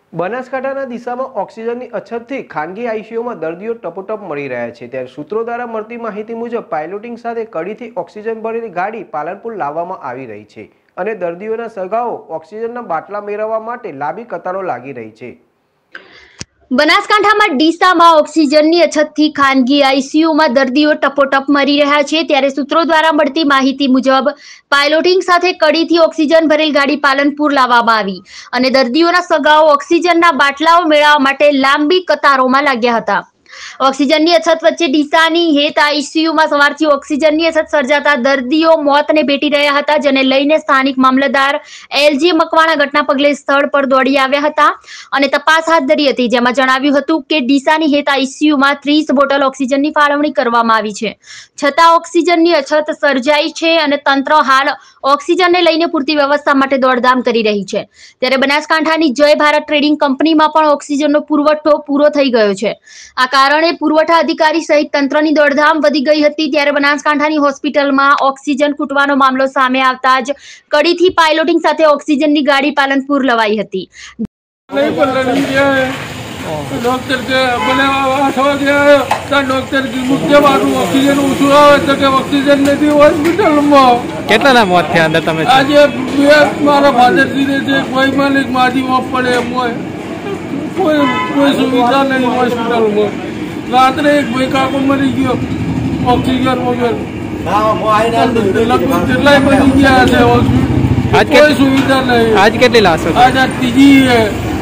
બનાસકાંઠાના દિશામાં ઓક્સિજનની અછતથી ખાનગી આઈસીયુમાં દર્દીઓ ટપોટપ મળી રહ્યા છે। ત્યારે સૂત્રો દ્વારા મળતી માહિતી મુજબ પાયલોટિંગ સાથે કડીથી ઓક્સિજન ભરેલી ગાડી પાલનપુર લાવવામાં આવી રહી છે અને દર્દીઓના સગાઓ ઓક્સિજનના બાટલા મેળવવા માટે લાંબી કતારો લાગી રહી છે। બનાસકાંઠામાં ડીસામાં ઓક્સિજનની અછતથી ખાનગી આઈસીયુમાં દર્દીઓ ટપોટપ મરી રહ્યા છે। ત્યારે સૂત્રો દ્વારા મળતી માહિતી મુજબ પાયલોટિંગ સાથે કડીથી ઓક્સિજન ભરેલ ગાડી પાલનપુર લાવવામાં આવી અને દર્દીઓના સગાઓ ઓક્સિજનના બાટલાઓ મેળવવા માટે લાંબી કતારોમાં લાગ્યા હતા। ઓક્સિજનની અછત વચ્ચે ડીસાની હેત આઈસીયુમાં સવારથી ઓક્સિજનની અછત સર્જાતા દર્દીઓ મોતને ભેટી રહ્યા હતા, જેને લઈને સ્થાનિક મામલતદાર એલજી મકવાણા ઘટના પગલે સ્થળ પર દોડી આવ્યા હતા અને તપાસ હાથ ધરી હતી, જેમાં જણાવ્યું હતું કે ડીસાની હેત આઈસીયુમાં 30 બોટલ ઓક્સિજનની ફાળવણી કરવામાં આવી છે, છતાં ઓક્સિજનની અછત સર્જાઈ છે અને તંત્ર હાલ ઓક્સિજનને લઈને પૂરતી વ્યવસ્થા માટે દોડધામ કરી રહી છે। ત્યારે બનાસકાંઠાની જય ભારત ટ્રેડિંગ કંપનીમાં પણ ઓક્સિજનનો પુરવઠો પૂરો થઈ ગયો છે। આ કારણે પુરવઠા અધિકારી સહિત તંત્રની દોડધામ વધી ગઈ હતી। ત્યારે બનાસકાંઠાની હોસ્પિટલમાં ઓક્સિજન ખૂટવાનો મામલો સામે આવતા જ કડીથી પાયલોટિંગ સાથે ઓક્સિજનની ગાડી પાલનપુર લવાઈ હતી। डॉक्टर के बने 8 वागे आयो डॉक्टर की मुख्य बात ऑक्सीजन ओछું આવે તો કે ઓક્સિજન નથી હોસ્પિટલમાં। કેટલાના મોત થયા અંદર તમે? આજે મારા ફાધરજી ને છે, કોઈ માલિક માજી મોત પડે એમ હોય, કોઈ સુવિધા નહીં હોસ્પિટલમાં। રાત્રે એક ભાઈ કાકો મરી ગયો ઓક્સિજન વગર, લગભગ કેટલાય મરી ગયા છે, કોઈ સુવિધા નહીં। આજ કેટલી લાશો? આજ ત્રીજી है।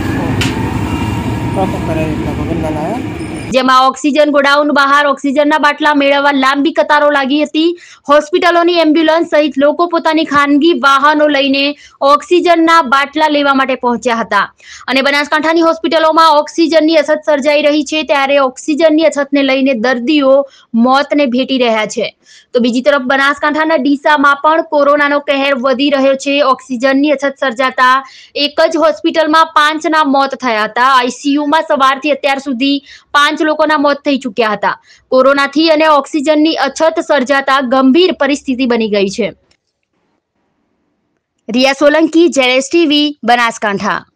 જેમાં ઓક્સિજન ગોડાઉન બહાર ઓક્સિજનના બાટલા મેળવવા લાંબી કતારો લાગી હતી। હોસ્પિટલોની એમ્બ્યુલન્સ સહિત લોકો પોતાની ખાનગી વાહનો લઈને ઓક્સિજનના બાટલા લેવા માટે પહોંચ્યા હતા અને બનાસકાંઠાની હોસ્પિટલોમાં ઓક્સિજનની અછત સર્જાઈ રહી છે। ત્યારે ઓક્સિજનની અછતને લઈને દર્દીઓ મોતને ભેટી રહ્યા છે, તો બીજી તરફ બનાસકાંઠાના ડીસામાં પણ કોરોનાનો કહેર વધી રહ્યો છે। ઓક્સિજનની અછત સર્જાતા એક જ હોસ્પિટલમાં 5ના મોત થયા હતા। આઈસીયુમાં સવારથી અત્યાર સુધી 5 લોકોના મોત થઈ ચૂક્યા હતા। કોરોનાથી અને ઓક્સિજનની અછત સર્જાતા ગંભીર પરિસ્થિતિ બની ગઈ છે। Riya Solanki, JS TV, Banaskantha.